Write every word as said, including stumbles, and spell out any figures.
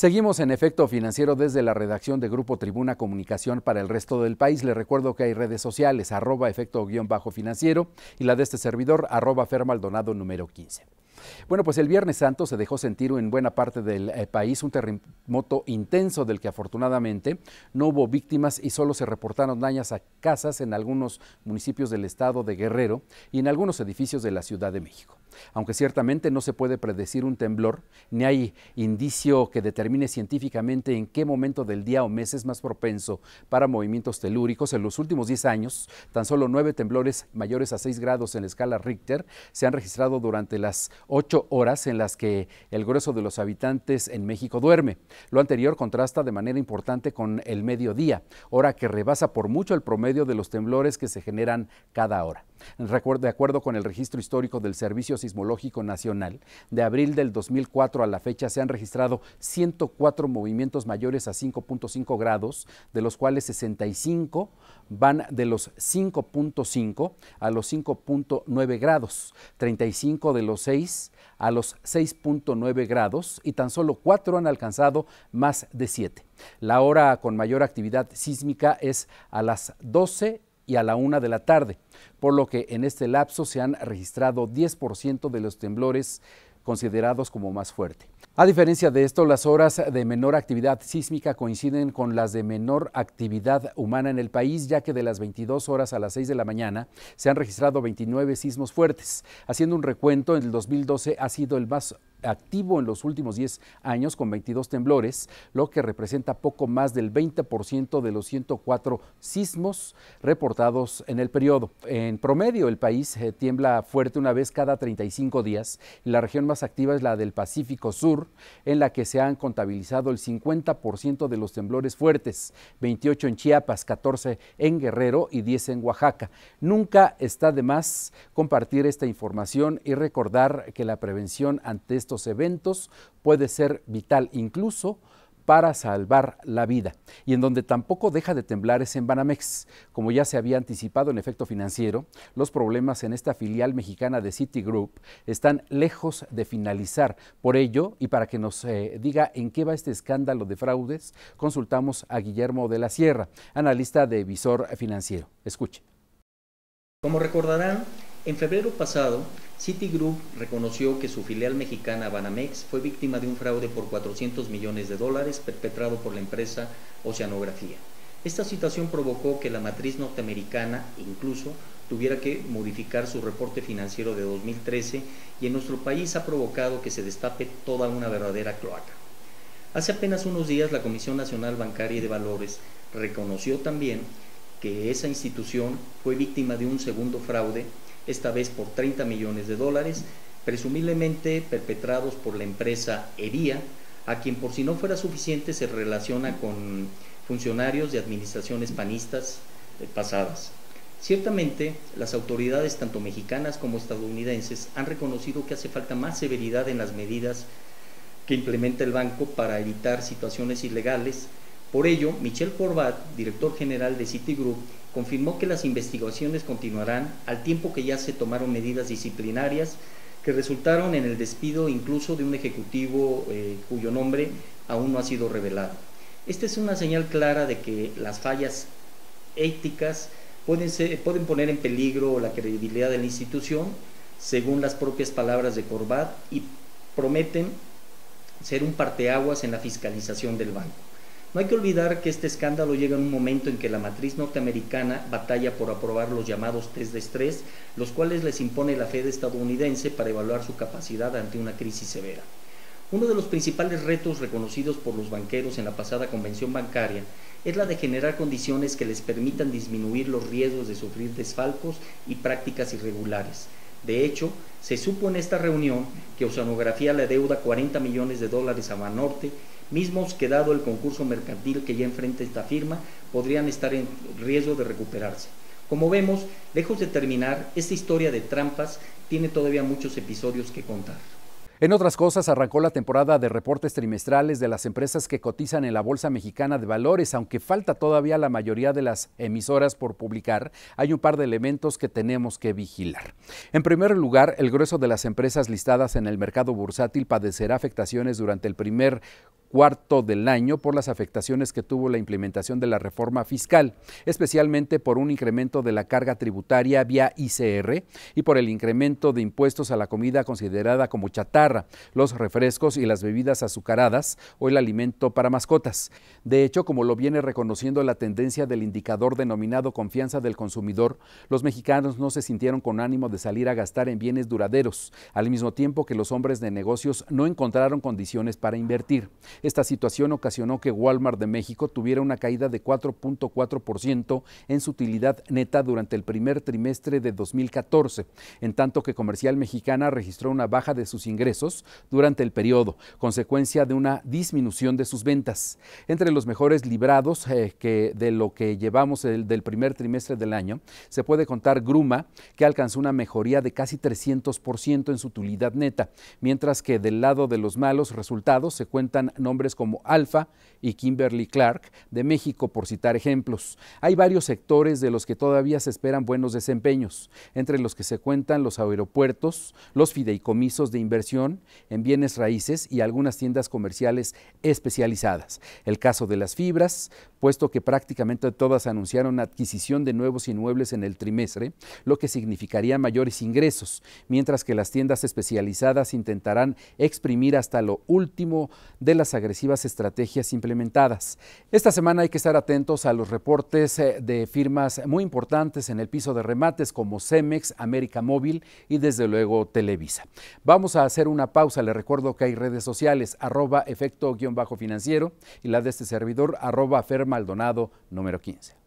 Seguimos en Efecto Financiero desde la redacción de Grupo Tribuna Comunicación para el resto del país. Les recuerdo que hay redes sociales, arroba efecto guión bajo financiero y la de este servidor, arroba fermaldonado número quince. Bueno, pues el Viernes Santo se dejó sentir en buena parte del eh, país un terremoto intenso del que afortunadamente no hubo víctimas y solo se reportaron daños a casas en algunos municipios del estado de Guerrero y en algunos edificios de la Ciudad de México. Aunque ciertamente no se puede predecir un temblor, ni hay indicio que determine científicamente en qué momento del día o mes es más propenso para movimientos telúricos, en los últimos diez años, tan solo nueve temblores mayores a seis grados en la escala Richter se han registrado durante las ocho horas en las que el grueso de los habitantes en México duerme. Lo anterior contrasta de manera importante con el mediodía, hora que rebasa por mucho el promedio de los temblores que se generan cada hora. De acuerdo con el registro histórico del Servicio Sismológico Nacional, de abril del dos mil cuatro a la fecha se han registrado ciento cuatro movimientos mayores a cinco punto cinco grados, de los cuales sesenta y cinco van de los cinco punto cinco a los cinco punto nueve grados, treinta y cinco de los seis a los seis punto nueve grados y tan solo cuatro han alcanzado más de siete. La hora con mayor actividad sísmica es a las doce y a la una de la tarde, por lo que en este lapso se han registrado diez por ciento de los temblores considerados como más fuerte. A diferencia de esto, las horas de menor actividad sísmica coinciden con las de menor actividad humana en el país, ya que de las veintidós horas a las seis de la mañana se han registrado veintinueve sismos fuertes. Haciendo un recuento, en el dos mil doce ha sido el más activo en los últimos diez años con veintidós temblores, lo que representa poco más del veinte por ciento de los ciento cuatro sismos reportados en el periodo. En promedio, el país eh, tiembla fuerte una vez cada treinta y cinco días y la región más activa es la del Pacífico Sur, en la que se han contabilizado el cincuenta por ciento de los temblores fuertes, veintiocho en Chiapas, catorce en Guerrero y diez en Oaxaca. Nunca está de más compartir esta información y recordar que la prevención ante estos eventos puede ser vital incluso para salvar la vida. Y en donde tampoco deja de temblar es en Banamex. Como ya se había anticipado en Efecto Financiero, los problemas en esta filial mexicana de Citigroup están lejos de finalizar. Por ello, y para que nos eh, diga en qué va este escándalo de fraudes, consultamos a Guillermo de la Sierra, analista de Visor Financiero. Escuche. Como recordarán, en febrero pasado, Citigroup reconoció que su filial mexicana Banamex fue víctima de un fraude por cuatrocientos millones de dólares perpetrado por la empresa Oceanografía. Esta situación provocó que la matriz norteamericana incluso tuviera que modificar su reporte financiero de dos mil trece y en nuestro país ha provocado que se destape toda una verdadera cloaca. Hace apenas unos días la Comisión Nacional Bancaria y de Valores reconoció también que esa institución fue víctima de un segundo fraude, esta vez por treinta millones de dólares, presumiblemente perpetrados por la empresa Evía, a quien por si no fuera suficiente se relaciona con funcionarios de administraciones panistas pasadas. Ciertamente, las autoridades tanto mexicanas como estadounidenses han reconocido que hace falta más severidad en las medidas que implementa el banco para evitar situaciones ilegales. Por ello, Michel Corbat, director general de Citigroup, confirmó que las investigaciones continuarán al tiempo que ya se tomaron medidas disciplinarias que resultaron en el despido incluso de un ejecutivo eh, cuyo nombre aún no ha sido revelado. Esta es una señal clara de que las fallas éticas pueden, ser, pueden poner en peligro la credibilidad de la institución, según las propias palabras de Corbat, y prometen ser un parteaguas en la fiscalización del banco. No hay que olvidar que este escándalo llega en un momento en que la matriz norteamericana batalla por aprobar los llamados test de estrés, los cuales les impone la Fed estadounidense para evaluar su capacidad ante una crisis severa. Uno de los principales retos reconocidos por los banqueros en la pasada convención bancaria es la de generar condiciones que les permitan disminuir los riesgos de sufrir desfalcos y prácticas irregulares. De hecho, se supo en esta reunión que Oceanografía le deuda cuarenta millones de dólares a Banorte, mismos que dado el concurso mercantil que ya enfrenta esta firma, podrían estar en riesgo de recuperarse. Como vemos, lejos de terminar, esta historia de trampas tiene todavía muchos episodios que contar. En otras cosas, arrancó la temporada de reportes trimestrales de las empresas que cotizan en la Bolsa Mexicana de Valores. Aunque falta todavía la mayoría de las emisoras por publicar, hay un par de elementos que tenemos que vigilar. En primer lugar, el grueso de las empresas listadas en el mercado bursátil padecerá afectaciones durante el primer cuarto del año por las afectaciones que tuvo la implementación de la reforma fiscal, especialmente por un incremento de la carga tributaria vía I C R y por el incremento de impuestos a la comida considerada como chatarra, los refrescos y las bebidas azucaradas o el alimento para mascotas. De hecho, como lo viene reconociendo la tendencia del indicador denominado confianza del consumidor, los mexicanos no se sintieron con ánimo de salir a gastar en bienes duraderos, al mismo tiempo que los hombres de negocios no encontraron condiciones para invertir. Esta situación ocasionó que Walmart de México tuviera una caída de cuatro punto cuatro por ciento en su utilidad neta durante el primer trimestre de dos mil catorce, en tanto que Comercial Mexicana registró una baja de sus ingresos durante el periodo, consecuencia de una disminución de sus ventas. Entre los mejores librados eh, que de lo que llevamos el, del primer trimestre del año, se puede contar Gruma, que alcanzó una mejoría de casi trescientos por ciento en su utilidad neta, mientras que del lado de los malos resultados se cuentan nombres como Alfa y Kimberly-Clark de México, por citar ejemplos. Hay varios sectores de los que todavía se esperan buenos desempeños, entre los que se cuentan los aeropuertos, los fideicomisos de inversión en bienes raíces y algunas tiendas comerciales especializadas. El caso de las fibras, puesto que prácticamente todas anunciaron adquisición de nuevos inmuebles en el trimestre, lo que significaría mayores ingresos, mientras que las tiendas especializadas intentarán exprimir hasta lo último de las agresivas estrategias implementadas. Esta semana hay que estar atentos a los reportes de firmas muy importantes en el piso de remates como Cemex, América Móvil y desde luego Televisa. Vamos a hacer una pausa. Les recuerdo que hay redes sociales, arroba efecto guión bajo financiero y la de este servidor, arroba Fer Maldonado número quince.